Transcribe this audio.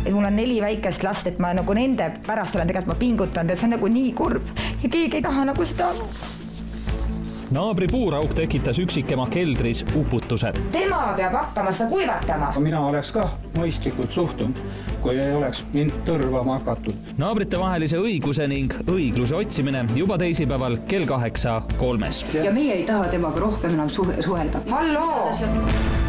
et mul on 4 väikest last, et ma nagu nende pärast olen tegelikult ma pingutanud, et see on nagu nii kurb ja keegi ei taha nagu seda. Naabri puurauk tekitas üksikema keldris uputuse. Tema peab hakkama seda kuivatama. Mina oleks ka mõistlikult suhtunud, kui ei oleks mind tõrvama hakatud. Naabrite vahelise õiguse ning õigluse otsimine juba teisipäeval kell 8:03. Ja meie ei taha temaga rohkem enam suhelda. Halloo!